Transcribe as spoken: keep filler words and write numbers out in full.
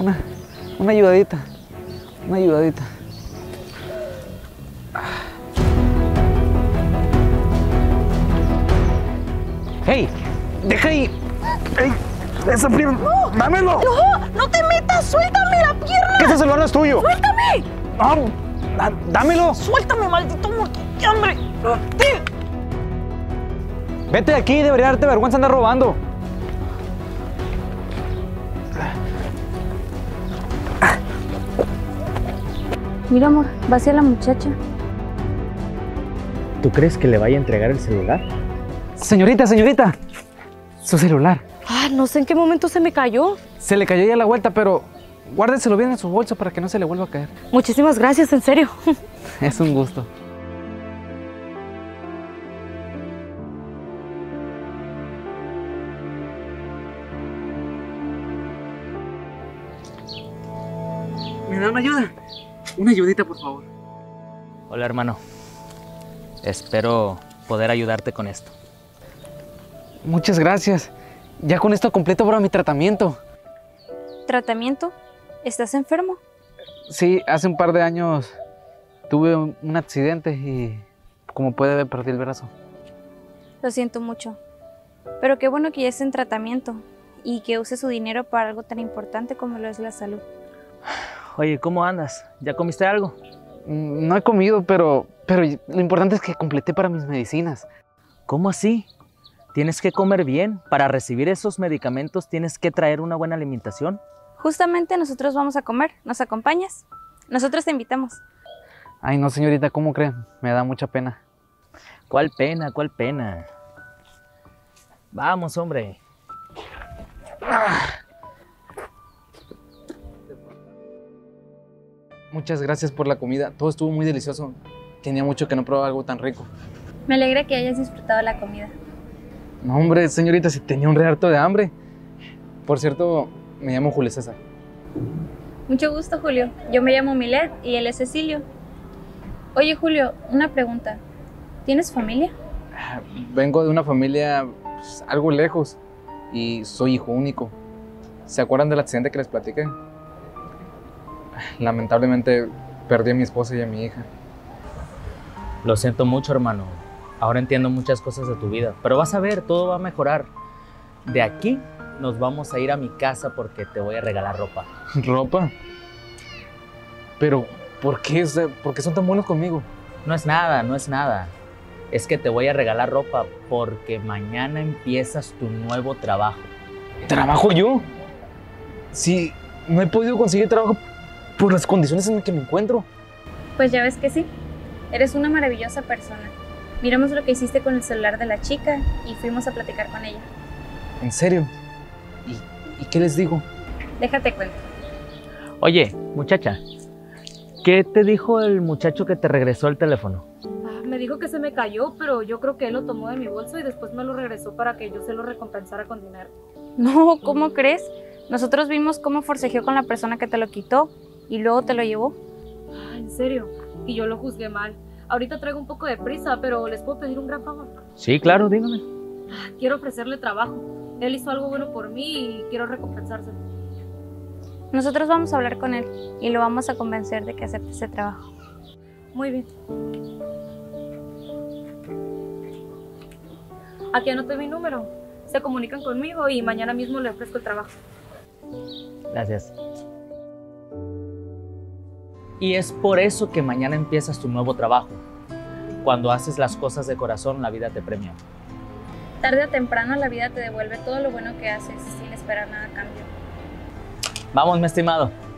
Una, una ayudadita. Una ayudadita. ¡Hey! ¡Deja ahí! ¡Ey! ¡Esa pierna! ¡No! ¡Dámelo! ¡No! ¡No te metas! ¡Suéltame la pierna! ¿Qué ese celular no es tuyo? ¡Suéltame! ¡No! Da- ¡Dámelo! ¡Suéltame, maldito muerto! ¡Qué hambre! Vete de aquí, debería darte vergüenza andar robando. Mira, amor, va hacia la muchacha. ¿Tú crees que le vaya a entregar el celular? Señorita, señorita. Su celular. Ah, no sé en qué momento se me cayó. Se le cayó ya la vuelta, pero guárdenselo bien en su bolso para que no se le vuelva a caer. Muchísimas gracias, en serio. Es un gusto. ¿Me da una ayuda? Una ayudita, por favor. Hola, hermano. Espero poder ayudarte con esto. Muchas gracias. Ya con esto completo para mi tratamiento. ¿Tratamiento? ¿Estás enfermo? Sí, hace un par de años tuve un, un accidente y, como puede ver, perdí el brazo. Lo siento mucho. Pero qué bueno que ya esté en tratamiento y que use su dinero para algo tan importante como lo es la salud. Oye, ¿cómo andas? ¿Ya comiste algo? Mm, No he comido, pero, pero lo importante es que completé para mis medicinas. ¿Cómo así? Tienes que comer bien. Para recibir esos medicamentos tienes que traer una buena alimentación. Justamente nosotros vamos a comer. ¿Nos acompañas? Nosotros te invitamos. Ay, no, señorita, ¿cómo creen? Me da mucha pena. ¿Cuál pena? ¿Cuál pena? Vamos, hombre. Muchas gracias por la comida. Todo estuvo muy delicioso. Tenía mucho que no probaba algo tan rico. Me alegra que hayas disfrutado la comida. No, hombre, señorita, si tenía un re harto de hambre. Por cierto, me llamo Julio César. Mucho gusto, Julio. Yo me llamo Milet y él es Cecilio. Oye, Julio, una pregunta. ¿Tienes familia? Vengo de una familia pues, algo lejos y soy hijo único. ¿Se acuerdan del accidente que les platiqué? Lamentablemente perdí a mi esposa y a mi hija. Lo siento mucho, hermano. Ahora entiendo muchas cosas de tu vida. Pero vas a ver, todo va a mejorar. De aquí nos vamos a ir a mi casa porque te voy a regalar ropa. ¿Ropa? Pero, ¿por qué? O sea, ¿por qué son tan buenos conmigo? No es nada, no es nada. Es que te voy a regalar ropa porque mañana empiezas tu nuevo trabajo. ¿Trabajo yo? Sí, no he podido conseguir trabajo por las condiciones en las que me encuentro. Pues ya ves que sí. Eres una maravillosa persona. Miramos lo que hiciste con el celular de la chica y fuimos a platicar con ella. ¿En serio? ¿Y, y qué les digo? Déjate cuento. Oye, muchacha, ¿qué te dijo el muchacho que te regresó el teléfono? Ah, me dijo que se me cayó, pero yo creo que él lo tomó de mi bolso y después me lo regresó para que yo se lo recompensara con dinero. No, ¿cómo crees? Nosotros vimos cómo forcejeó con la persona que te lo quitó y luego te lo llevó. Ah, ¿en serio? Y yo lo juzgué mal. Ahorita traigo un poco de prisa, pero ¿les puedo pedir un gran favor? Sí, claro, dígame. Ah, quiero ofrecerle trabajo. Él hizo algo bueno por mí y quiero recompensárselo. Nosotros vamos a hablar con él y lo vamos a convencer de que acepte ese trabajo. Muy bien. Aquí anoté mi número. Se comunican conmigo y mañana mismo le ofrezco el trabajo. Gracias. Y es por eso que mañana empiezas tu nuevo trabajo. Cuando haces las cosas de corazón, la vida te premia. Tarde o temprano la vida te devuelve todo lo bueno que haces sin esperar nada a cambio. Vamos, mi estimado.